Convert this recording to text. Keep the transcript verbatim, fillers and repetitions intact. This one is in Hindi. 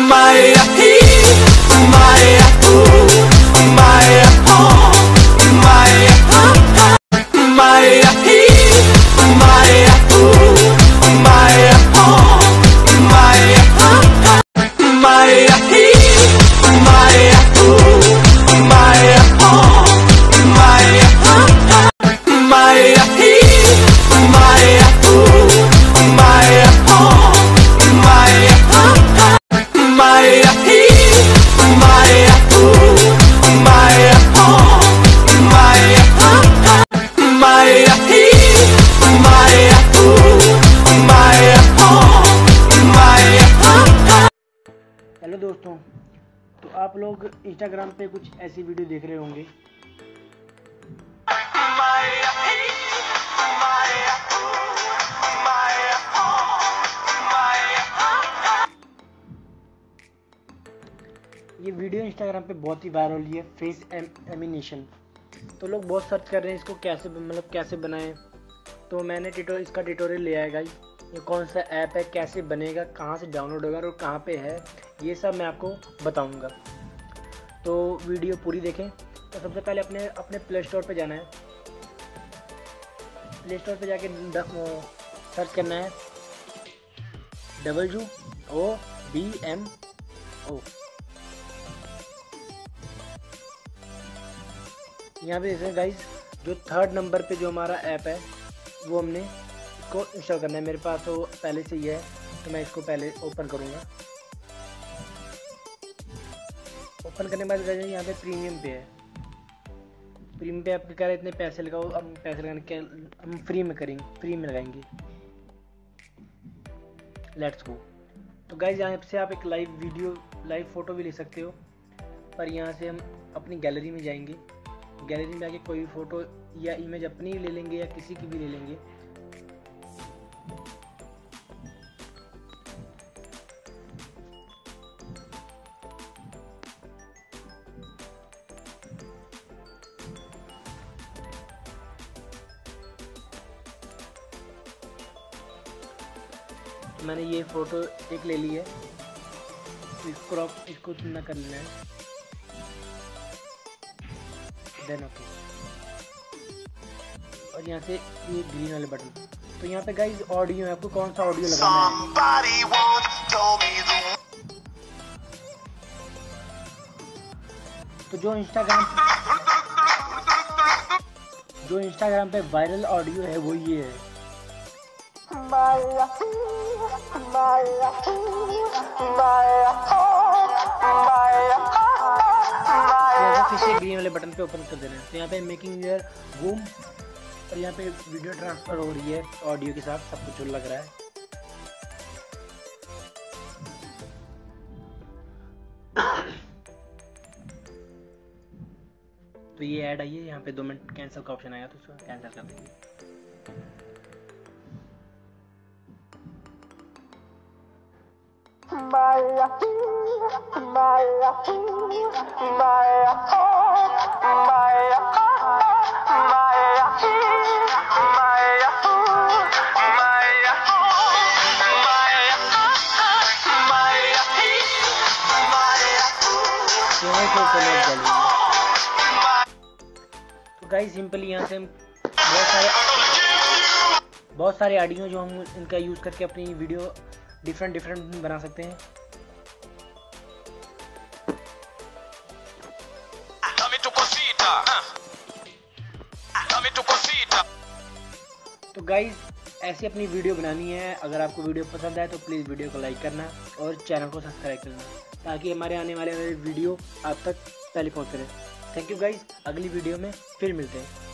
हेलो दोस्तों, तो आप लोग इंस्टाग्राम पे कुछ ऐसी वीडियो देख रहे होंगे ये वीडियो इंस्टाग्राम पे बहुत ही वायरल हुई है, फेस एनिमेशन। तो लोग बहुत सर्च कर रहे हैं इसको कैसे मतलब कैसे बनाएं। तो मैंने ट्यूटोरियल इसका ट्यूटोरियल लिया है गाइस। ये कौन सा ऐप है, कैसे बनेगा, कहाँ से डाउनलोड होगा और कहाँ पे है, ये सब मैं आपको बताऊंगा। तो वीडियो पूरी देखें। तो सबसे पहले अपने अपने प्ले स्टोर पे जाना है। प्ले स्टोर पे जाके सर्च करना है W O B M O. यहाँ पे देखें गाइस, जो थर्ड नंबर पे जो हमारा ऐप है वो हमने इसको इंस्टॉल करना है। मेरे पास तो पहले से ही है, तो मैं इसको पहले ओपन करूँगा। ओपन करने के बाद गाइस यहाँ पे प्रीमियम पे है। प्रीमियम पे आपके कह रहे इतने पैसे लगाओ, हम पैसे लगाने के हम फ्री में करेंगे, फ्री में लगाएंगे। Let's go. तो गाइस यहाँ से आप एक लाइव वीडियो लाइव फ़ोटो भी ले सकते हो, पर यहाँ से हम अपनी गैलरी में जाएंगे। गैलरी में आके कोई भी फ़ोटो या इमेज अपनी ले लेंगे या किसी की भी ले लेंगे। मैंने ये फ़ोटो एक ले ली है, इसको क्रॉप इसको न कर लेना है। Then okay. और यहाँ से ये ग्रीन वाले बटन। तो यहाँ पे गाइस ऑडियो है, आपको कौन सा ऑडियो लगाना है। तो जो इंस्टाग्राम जो इंस्टाग्राम पे वायरल ऑडियो है वो ये है। ग्रीन वाले बटन पे ओपन कर देना है। तो यहाँ पे मेकिंग योर बूम और यहाँ पे वीडियो ट्रांसफर हो रही है ऑडियो के साथ, सब कुछ लग रहा है। तो ये ऐड आई है, यहाँ पे दो मिनट कैंसिल का ऑप्शन आया, तो उसको कैंसिल कर देंगे। Maya, Maya, Maya, Maya, तो गाइस सिंपली यहाँ से हम बहुत सारे बहुत सारे ऑडियो जो हम इनका यूज़ करके अपनी वीडियो डिफरेंट डिफरेंट बना सकते हैं। तो गाइज ऐसी अपनी वीडियो बनानी है। अगर आपको वीडियो पसंद आए तो प्लीज़ वीडियो को लाइक करना और चैनल को सब्सक्राइब करना, ताकि हमारे आने वाले वीडियो आप तक पहले पहुंच सके। थैंक यू गाइज, अगली वीडियो में फिर मिलते हैं।